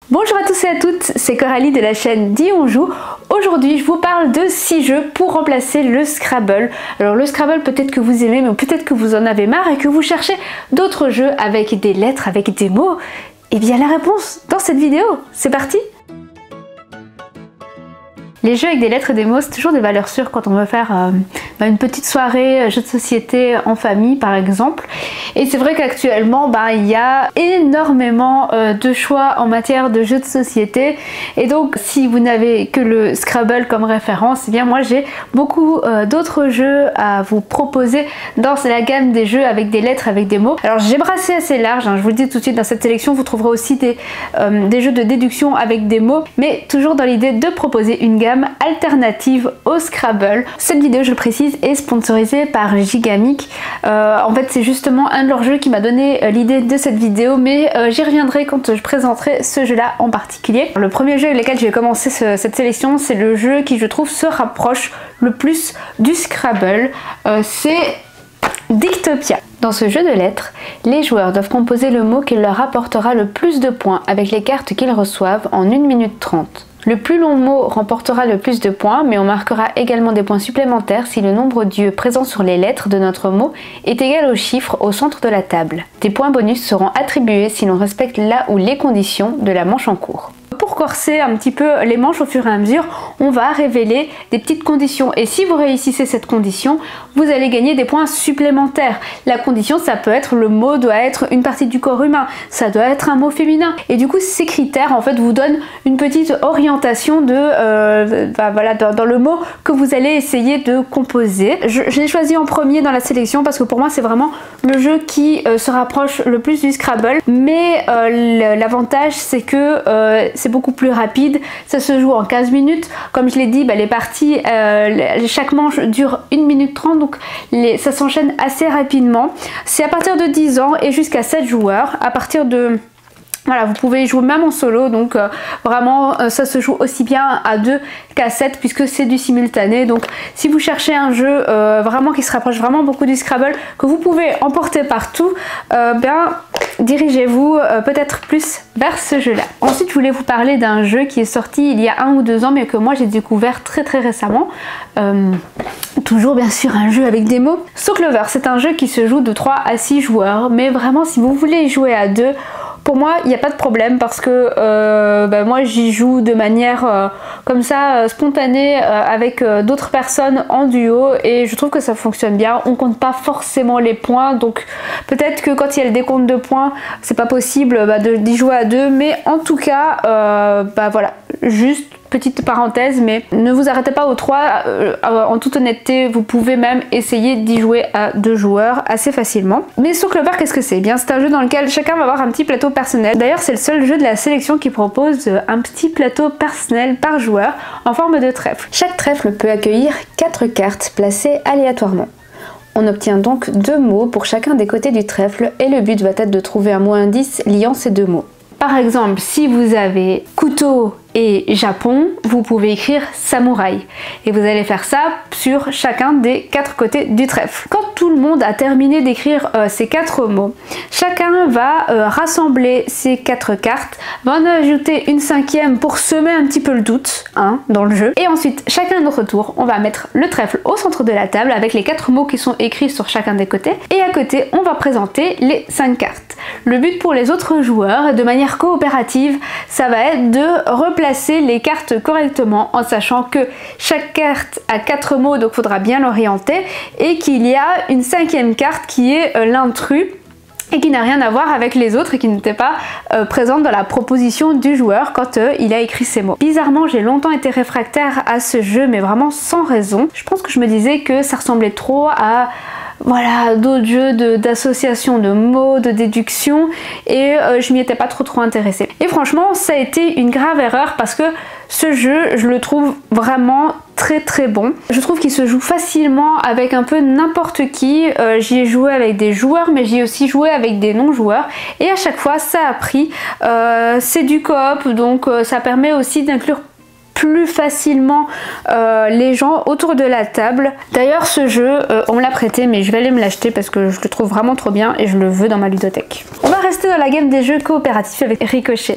Bonjour à tous et à toutes, c'est Coralie de la chaîne Dis on joue. Aujourd'hui je vous parle de 6 jeux pour remplacer le Scrabble. Alors le Scrabble peut-être que vous aimez mais peut-être que vous en avez marre et que vous cherchez d'autres jeux avec des lettres, avec des mots. Et bien la réponse dans cette vidéo, c'est parti! Les jeux avec des lettres et des mots, c'est toujours des valeurs sûres quand on veut faire une petite soirée jeu de société en famille par exemple. Et c'est vrai qu'actuellement il y a énormément de choix en matière de jeux de société. Et donc si vous n'avez que le Scrabble comme référence, eh bien moi j'ai beaucoup d'autres jeux à vous proposer dans la gamme des jeux avec des lettres, avec des mots. Alors j'ai brassé assez large, je vous le dis tout de suite, dans cette sélection vous trouverez aussi des jeux de déduction avec des mots, mais toujours dans l'idée de proposer une gamme alternative au Scrabble. Cette vidéo, je le précise, est sponsorisée par Gigamic. En fait c'est justement un de leurs jeux qui m'a donné l'idée de cette vidéo, mais j'y reviendrai quand je présenterai ce jeu là en particulier. Le premier jeu avec lequel je vais commencer cette sélection, c'est le jeu qui je trouve se rapproche le plus du Scrabble, c'est Dictopia. Dans ce jeu de lettres, les joueurs doivent composer le mot qui leur apportera le plus de points avec les cartes qu'ils reçoivent en 1 minute 30. Le plus long mot remportera le plus de points, mais on marquera également des points supplémentaires si le nombre d'yeux présents sur les lettres de notre mot est égal au chiffre au centre de la table. Des points bonus seront attribués si l'on respecte la ou les conditions de la manche en cours. Pour corser un petit peu les manches au fur et à mesure, on va révéler des petites conditions et si vous réussissez cette condition, vous allez gagner des points supplémentaires. La condition, ça peut être le mot doit être une partie du corps humain, ça doit être un mot féminin et du coup ces critères en fait vous donnent une petite orientation de dans le mot que vous allez essayer de composer. Je l'ai choisi en premier dans la sélection parce que pour moi c'est vraiment le jeu qui se rapproche le plus du Scrabble, mais l'avantage c'est que c'est beaucoup plus rapide, ça se joue en 15 minutes. Comme je l'ai dit, les parties, chaque manche dure 1 minute 30, donc ça s'enchaîne assez rapidement. C'est à partir de 10 ans et jusqu'à 7 joueurs. À partir de... Voilà, vous pouvez jouer même en solo, donc vraiment ça se joue aussi bien à 2 qu'à 7 puisque c'est du simultané. Donc si vous cherchez un jeu vraiment qui se rapproche vraiment beaucoup du Scrabble, que vous pouvez emporter partout, dirigez-vous peut-être plus vers ce jeu là. Ensuite je voulais vous parler d'un jeu qui est sorti il y a 1 ou 2 ans mais que moi j'ai découvert très récemment. Toujours bien sûr un jeu avec des mots. So Clover, c'est un jeu qui se joue de 3 à 6 joueurs, mais vraiment si vous voulez jouer à 2, pour moi il n'y a pas de problème parce que moi j'y joue de manière comme ça spontanée avec d'autres personnes en duo et je trouve que ça fonctionne bien. On compte pas forcément les points, donc peut-être que quand il y a le décompte de points c'est pas possible d'y jouer à 2, mais en tout cas voilà, juste petite parenthèse, mais ne vous arrêtez pas aux 3, en toute honnêteté vous pouvez même essayer d'y jouer à 2 joueurs assez facilement. Mais So Clover, qu'est-ce que c'est? Bien c'est un jeu dans lequel chacun va avoir un petit plateau personnel. D'ailleurs c'est le seul jeu de la sélection qui propose un petit plateau personnel par joueur en forme de trèfle. Chaque trèfle peut accueillir 4 cartes placées aléatoirement. On obtient donc 2 mots pour chacun des côtés du trèfle et le but va être de trouver un mot indice liant ces 2 mots. Par exemple, si vous avez couteau et Japon, vous pouvez écrire samouraï et vous allez faire ça sur chacun des 4 côtés du trèfle. Quand tout le monde a terminé d'écrire ces 4 mots, chacun va rassembler ces 4 cartes, va en ajouter une 5e pour semer un petit peu le doute dans le jeu, et ensuite chacun à notre tour on va mettre le trèfle au centre de la table avec les 4 mots qui sont écrits sur chacun des côtés, et à côté on va présenter les 5 cartes. Le but pour les autres joueurs, de manière coopérative, ça va être de replacer les cartes correctement en sachant que chaque carte a 4 mots, donc il faudra bien l'orienter, et qu'il y a une 5e carte qui est l'intrus et qui n'a rien à voir avec les autres et qui n'était pas présente dans la proposition du joueur quand il a écrit ces mots. Bizarrement, j'ai longtemps été réfractaire à ce jeu, mais vraiment sans raison. Je pense que je me disais que ça ressemblait trop à d'autres jeux d'association de mots, de déduction, et je m'y étais pas trop intéressée. Et franchement ça a été une grave erreur parce que ce jeu je le trouve vraiment très bon. Je trouve qu'il se joue facilement avec un peu n'importe qui. J'y ai joué avec des joueurs mais j'y ai aussi joué avec des non-joueurs et à chaque fois ça a pris. C'est du coop donc ça permet aussi d'inclure plus facilement les gens autour de la table. D'ailleurs ce jeu on me l'a prêté mais je vais aller me l'acheter parce que je le trouve vraiment trop bien et je le veux dans ma ludothèque. On va rester dans la gamme des jeux coopératifs avec Ricochet.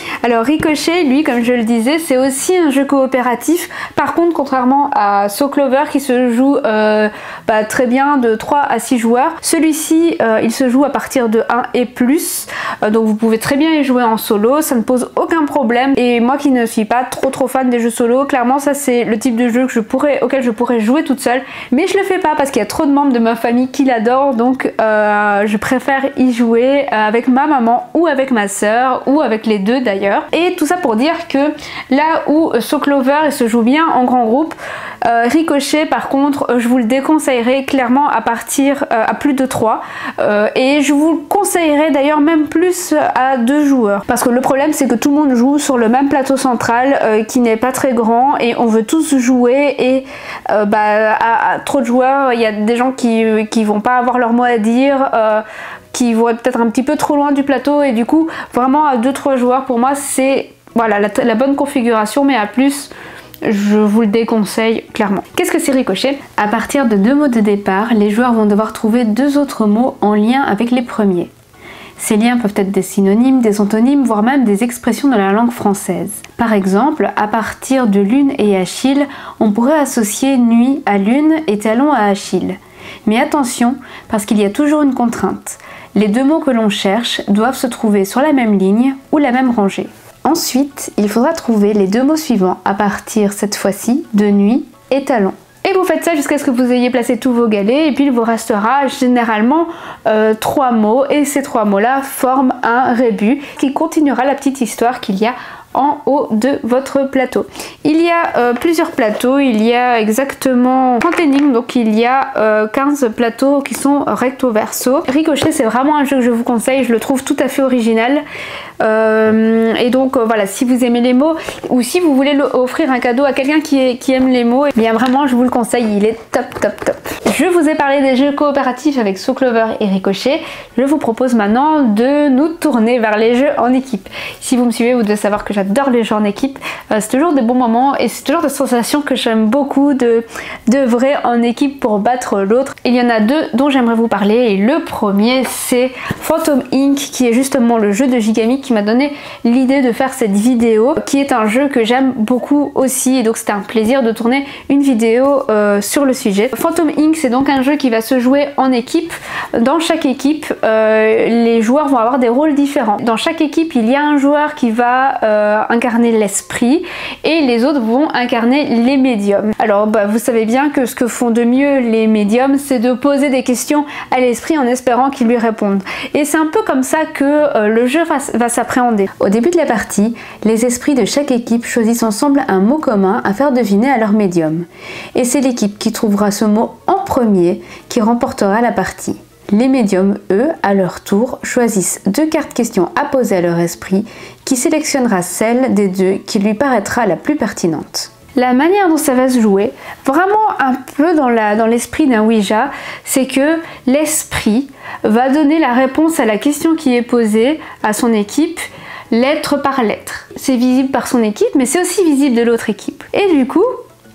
Alors Ricochet, lui, comme je le disais, c'est aussi un jeu coopératif. Par contre, contrairement à So Clover qui se joue très bien de 3 à 6 joueurs, celui-ci il se joue à partir de 1 et plus. Donc vous pouvez très bien y jouer en solo, ça ne pose aucun problème. Et moi qui ne suis pas trop fan des jeux solo, clairement ça c'est le type de jeu auquel je pourrais jouer toute seule. Mais je le fais pas parce qu'il y a trop de membres de ma famille qui l'adorent, donc je préfère y jouer avec ma maman ou avec ma soeur ou avec les deux d'ailleurs. Et tout ça pour dire que là où So Clover se joue bien en grand groupe, Ricochet par contre je vous le déconseillerais clairement à partir à plus de 3 et je vous le conseillerais d'ailleurs même plus à 2 joueurs, parce que le problème c'est que tout le monde joue sur le même plateau central qui n'est pas très grand et on veut tous jouer et à trop de joueurs il y a des gens qui vont pas avoir leur mot à dire, qui vont être peut-être un petit peu trop loin du plateau, et du coup vraiment à 2-3 joueurs pour moi c'est voilà la bonne configuration, mais à plus je vous le déconseille clairement. Qu'est-ce que c'est Ricochet? À partir de 2 mots de départ, les joueurs vont devoir trouver 2 autres mots en lien avec les premiers. Ces liens peuvent être des synonymes, des antonymes, voire même des expressions de la langue française. Par exemple, à partir de lune et Achille, on pourrait associer nuit à lune et talon à Achille. Mais attention, parce qu'il y a toujours une contrainte. Les 2 mots que l'on cherche doivent se trouver sur la même ligne ou la même rangée. Ensuite, il faudra trouver les 2 mots suivants à partir cette fois-ci de nuit et talon. Et vous faites ça jusqu'à ce que vous ayez placé tous vos galets, et puis il vous restera généralement 3 mots, et ces 3 mots-là forment un rébus qui continuera la petite histoire qu'il y a en haut de votre plateau. Il y a plusieurs plateaux, il y a exactement 30 énigmes, donc il y a 15 plateaux qui sont recto verso. Ricochet c'est vraiment un jeu que je vous conseille, je le trouve tout à fait original. Et donc voilà, si vous aimez les mots ou si vous voulez offrir un cadeau à quelqu'un qui aime les mots, et bien vraiment je vous le conseille, il est top. Je vous ai parlé des jeux coopératifs avec So Clover et Ricochet. Je vous propose maintenant de nous tourner vers les jeux en équipe. Si vous me suivez, vous devez savoir que j'adore les jeux en équipe. C'est toujours des bons moments et c'est toujours des sensations que j'aime beaucoup d'œuvrer en équipe pour battre l'autre. Il y en a 2 dont j'aimerais vous parler, et le premier c'est Phantom Inc, qui est justement le jeu de Gigamic qui m'a donné l'idée de faire cette vidéo, qui est un jeu que j'aime beaucoup aussi, et donc c'était un plaisir de tourner une vidéo sur le sujet. Phantom Inc c'est donc un jeu qui va se jouer en équipe. Dans chaque équipe les joueurs vont avoir des rôles différents. Dans chaque équipe il y a un joueur qui va incarner l'esprit et les autres vont incarner les médiums. Alors vous savez bien que ce que font de mieux les médiums, c'est de poser des questions à l'esprit en espérant qu'il lui réponde, et c'est un peu comme ça que le jeu va s'appréhender. Au début de la partie, les esprits de chaque équipe choisissent ensemble un mot commun à faire deviner à leur médium, et c'est l'équipe qui trouvera ce mot en premier qui remportera la partie. Les médiums, eux, à leur tour, choisissent 2 cartes questions à poser à leur esprit, qui sélectionnera celle des 2 qui lui paraîtra la plus pertinente. La manière dont ça va se jouer, vraiment un peu dans l'esprit d'un Ouija, c'est que l'esprit va donner la réponse à la question qui est posée à son équipe, lettre par lettre. C'est visible par son équipe, mais c'est aussi visible de l'autre équipe. Et du coup,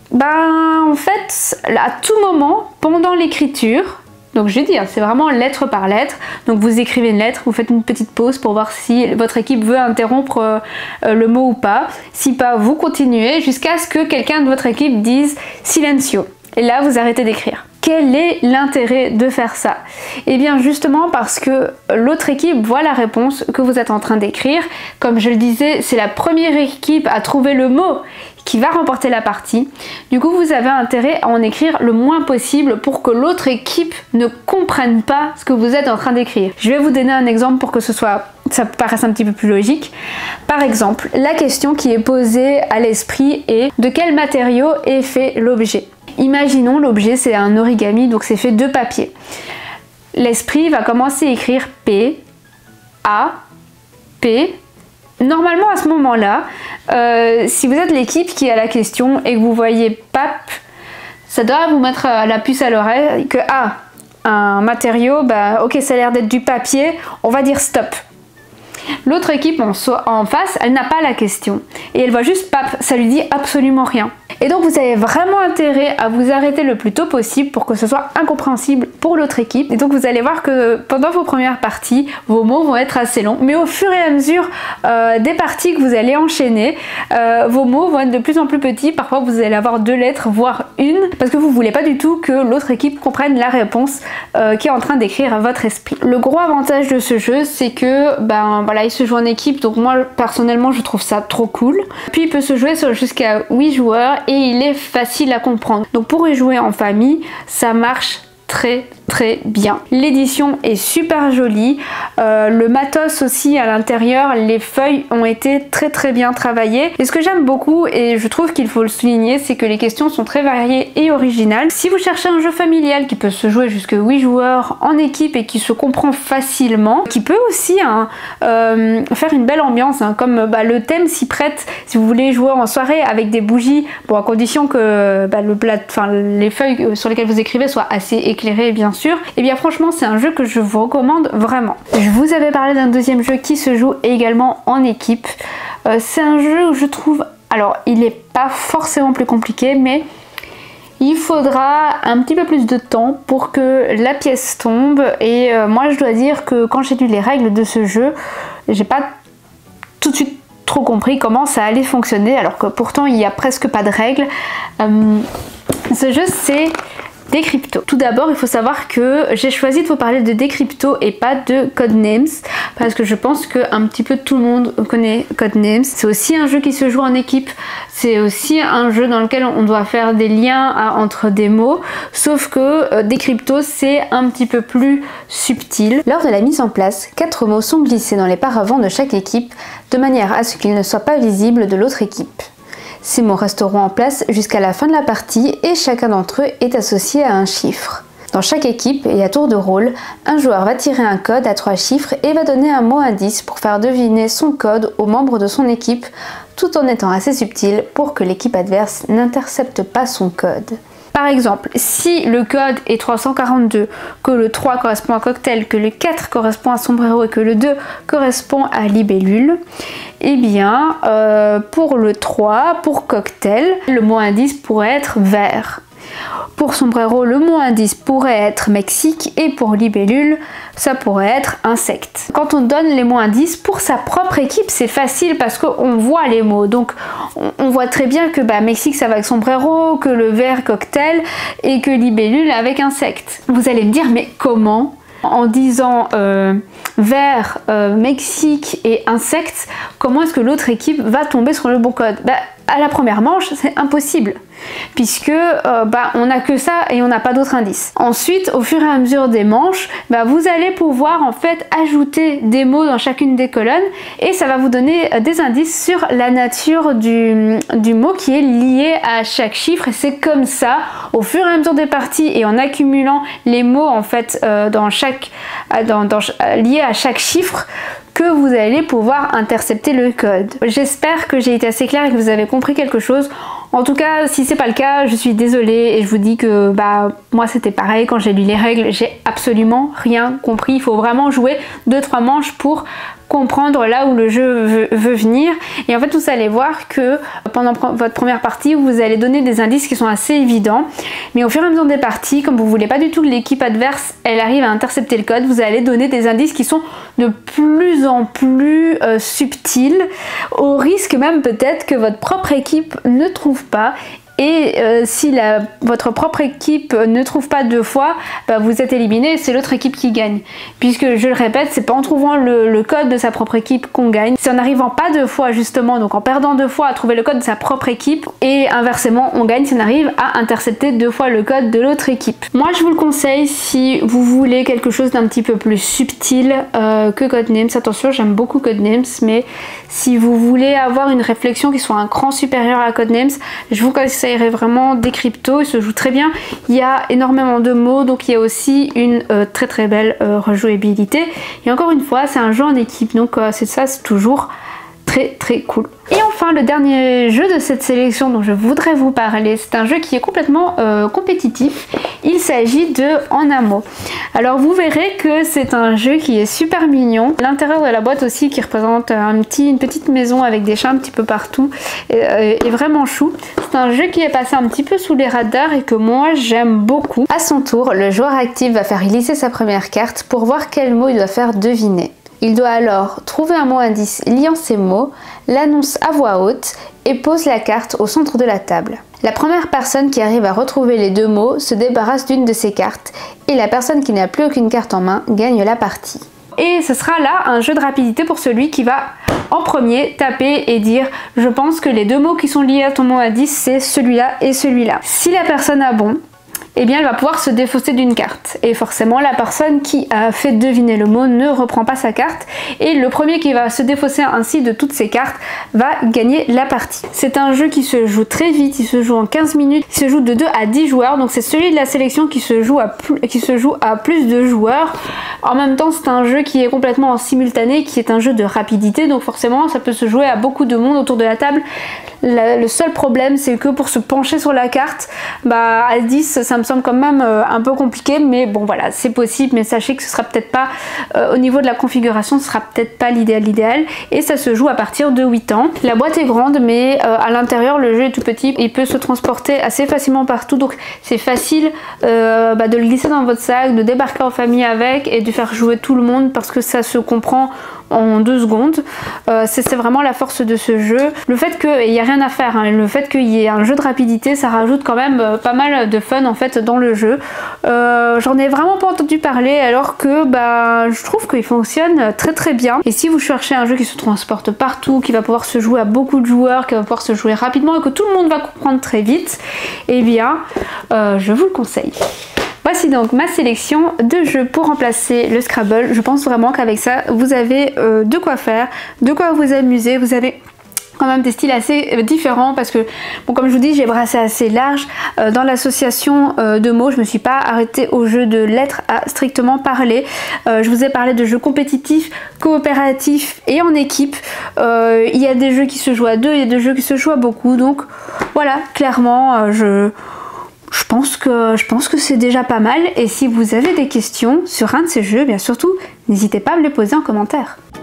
en fait, à tout moment, pendant l'écriture, donc je dis, c'est vraiment lettre par lettre, donc vous écrivez une lettre, vous faites une petite pause pour voir si votre équipe veut interrompre le mot ou pas. Si pas, vous continuez jusqu'à ce que quelqu'un de votre équipe dise silencio. Et là, vous arrêtez d'écrire. Quel est l'intérêt de faire ça? Eh bien justement parce que l'autre équipe voit la réponse que vous êtes en train d'écrire. Comme je le disais, c'est la première équipe à trouver le mot qui va remporter la partie. Du coup, vous avez intérêt à en écrire le moins possible pour que l'autre équipe ne comprenne pas ce que vous êtes en train d'écrire. Je vais vous donner un exemple pour que ça paraisse un petit peu plus logique. Par exemple, la question qui est posée à l'esprit est: de quel matériau est fait l'objet? Imaginons l'objet c'est un origami, donc c'est fait de papier. L'esprit va commencer à écrire P, A, P. Normalement à ce moment-là, si vous êtes l'équipe qui a la question et que vous voyez PAP, ça doit vous mettre la puce à l'oreille que un matériau, ok, ça a l'air d'être du papier, on va dire stop. L'autre équipe en face, elle n'a pas la question et elle voit juste PAP, ça lui dit absolument rien. Et donc vous avez vraiment intérêt à vous arrêter le plus tôt possible pour que ce soit incompréhensible pour l'autre équipe. Et donc vous allez voir que pendant vos premières parties, vos mots vont être assez longs, mais au fur et à mesure des parties que vous allez enchaîner, vos mots vont être de plus en plus petits. Parfois vous allez avoir 2 lettres, voire une, parce que vous voulez pas du tout que l'autre équipe comprenne la réponse qui est en train d'écrire à votre esprit. Le gros avantage de ce jeu, c'est que ben voilà, il se joue en équipe, donc moi personnellement je trouve ça trop cool. Puis il peut se jouer jusqu'à 8 joueurs et il est facile à comprendre. Donc pour y jouer en famille, ça marche très bien. L'édition est super jolie, le matos aussi à l'intérieur, les feuilles ont été très bien travaillées. Et ce que j'aime beaucoup, et je trouve qu'il faut le souligner, c'est que les questions sont très variées et originales. Si vous cherchez un jeu familial qui peut se jouer jusqu'à 8 joueurs en équipe et qui se comprend facilement, qui peut aussi faire une belle ambiance, comme le thème s'y prête, si vous voulez jouer en soirée avec des bougies, bon à condition que les feuilles sur lesquelles vous écrivez soient assez éclairées bien sûr. Et bien franchement c'est un jeu que je vous recommande vraiment. Je vous avais parlé d'un deuxième jeu qui se joue également en équipe. C'est un jeu où je trouve, alors il n'est pas forcément plus compliqué, mais il faudra un petit peu plus de temps pour que la pièce tombe. Et moi je dois dire que quand j'ai lu les règles de ce jeu, j'ai pas tout de suite trop compris comment ça allait fonctionner, alors que pourtant il n'y a presque pas de règles. Ce jeu c'est Decrypto. Tout d'abord, il faut savoir que j'ai choisi de vous parler de Decrypto et pas de Codenames parce que je pense que un petit peu tout le monde connaît Codenames. C'est aussi un jeu qui se joue en équipe. C'est aussi un jeu dans lequel on doit faire des liens entre des mots, sauf que Decrypto c'est un petit peu plus subtil. Lors de la mise en place, 4 mots sont glissés dans les paravents de chaque équipe de manière à ce qu'ils ne soient pas visibles de l'autre équipe. Ces mots resteront en place jusqu'à la fin de la partie et chacun d'entre eux est associé à un chiffre. Dans chaque équipe et à tour de rôle, un joueur va tirer un code à 3 chiffres et va donner un mot indice pour faire deviner son code aux membres de son équipe, tout en étant assez subtil pour que l'équipe adverse n'intercepte pas son code. Par exemple, si le code est 342, que le 3 correspond à cocktail, que le 4 correspond à sombrero et que le 2 correspond à libellule, eh bien pour le 3, pour cocktail, le mot indice pourrait être vert. Pour sombrero, le mot indice pourrait être Mexique et pour libellule, ça pourrait être insecte. Quand on donne les mots indices pour sa propre équipe, c'est facile parce qu'on voit les mots. Donc on voit très bien que Mexique ça va avec sombrero, que le vert cocktail et que libellule avec insecte. Vous allez me dire mais comment ? En disant vert, Mexique et insecte, comment est-ce que l'autre équipe va tomber sur le bon code ? À la première manche, c'est impossible, puisque on n'a que ça et on n'a pas d'autres indices. Ensuite, au fur et à mesure des manches, vous allez pouvoir en fait ajouter des mots dans chacune des colonnes et ça va vous donner des indices sur la nature du mot qui est lié à chaque chiffre. Et c'est comme ça, au fur et à mesure des parties et en accumulant les mots en fait liés à chaque chiffre, que vous allez pouvoir intercepter le code. J'espère que j'ai été assez claire et que vous avez compris quelque chose. En tout cas, si c'est pas le cas, je suis désolée et je vous dis que moi c'était pareil quand j'ai lu les règles, j'ai absolument rien compris. Il faut vraiment jouer 2-3 manches pour comprendre là où le jeu veut venir. Et en fait vous allez voir que pendant votre première partie vous allez donner des indices qui sont assez évidents, mais au fur et à mesure des parties, comme vous voulez pas du tout que l'équipe adverse elle arrive à intercepter le code, vous allez donner des indices qui sont de plus en plus subtils, au risque même peut-être que votre propre équipe ne trouve pas. Et si votre propre équipe ne trouve pas 2 fois, vous êtes éliminé, c'est l'autre équipe qui gagne. Puisque je le répète, c'est pas en trouvant le code de sa propre équipe qu'on gagne, c'est en n'arrivant pas 2 fois justement, donc en perdant 2 fois à trouver le code de sa propre équipe, et inversement on gagne si on arrive à intercepter 2 fois le code de l'autre équipe. Moi je vous le conseille si vous voulez quelque chose d'un petit peu plus subtil que Codenames. Attention, j'aime beaucoup Codenames, mais si vous voulez avoir une réflexion qui soit un cran supérieur à Codenames, je vous conseillerais vraiment Decrypto. Il se joue très bien, il y a énormément de mots, donc il y a aussi une très belle rejouabilité. Et encore une fois, c'est un jeu en équipe, donc c'est toujours très cool. Et enfin, le dernier jeu de cette sélection dont je voudrais vous parler, c'est un jeu qui est complètement compétitif. Il s'agit de En un mot. Alors vous verrez que c'est un jeu qui est super mignon. L'intérieur de la boîte aussi qui représente une petite maison avec des chats un petit peu partout est vraiment chou. C'est un jeu qui est passé un petit peu sous les radars et que moi j'aime beaucoup. À son tour, le joueur actif va faire glisser sa première carte pour voir quel mot il doit faire deviner. Il doit alors trouver un mot indice liant ces mots, l'annonce à voix haute et pose la carte au centre de la table. La première personne qui arrive à retrouver les deux mots se débarrasse d'une de ces cartes et la personne qui n'a plus aucune carte en main gagne la partie. Et ce sera là un jeu de rapidité pour celui qui va en premier taper et dire « Je pense que les deux mots qui sont liés à ton mot indice, c'est celui-là et celui-là ». Si la personne a bon, eh bien elle va pouvoir se défausser d'une carte. Et forcément la personne qui a fait deviner le mot ne reprend pas sa carte et le premier qui va se défausser ainsi de toutes ses cartes va gagner la partie. C'est un jeu qui se joue très vite, il se joue en 15 minutes, il se joue de 2 à 10 joueurs, donc c'est celui de la sélection qui se joue à plus de joueurs. En même temps c'est un jeu qui est complètement en simultané, qui est un jeu de rapidité, donc forcément ça peut se jouer à beaucoup de monde autour de la table. Le seul problème c'est que pour se pencher sur la carte, à 10 ça me semble quand même un peu compliqué, mais bon voilà, c'est possible, mais sachez que ce sera peut-être pas au niveau de la configuration, ce sera peut-être pas l'idéal, et ça se joue à partir de 8 ans. La boîte est grande, mais à l'intérieur le jeu est tout petit, il peut se transporter assez facilement partout, donc c'est facile de le glisser dans votre sac, de débarquer en famille avec et de faire jouer tout le monde parce que ça se comprend en 2 secondes. C'est vraiment la force de ce jeu. Le fait qu'il n'y a rien à faire, hein, le fait qu'il y ait un jeu de rapidité, ça rajoute quand même pas mal de fun en fait dans le jeu. J'en ai vraiment pas entendu parler alors que je trouve qu'il fonctionne très bien. Et si vous cherchez un jeu qui se transporte partout, qui va pouvoir se jouer à beaucoup de joueurs, qui va pouvoir se jouer rapidement et que tout le monde va comprendre très vite, eh bien je vous le conseille. Voici donc ma sélection de jeux pour remplacer le Scrabble. Je pense vraiment qu'avec ça, vous avez de quoi faire, de quoi vous amuser. Vous avez quand même des styles assez différents parce que, bon, comme je vous dis, j'ai brassé assez large. Dans l'association de mots, je me suis pas arrêtée au jeu de lettres à strictement parler. Je vous ai parlé de jeux compétitifs, coopératifs et en équipe. Il y a des jeux qui se jouent à 2, il y a des jeux qui se jouent à beaucoup. Donc voilà, clairement, je pense que c'est déjà pas mal, et si vous avez des questions sur un de ces jeux, bien surtout, n'hésitez pas à me les poser en commentaire.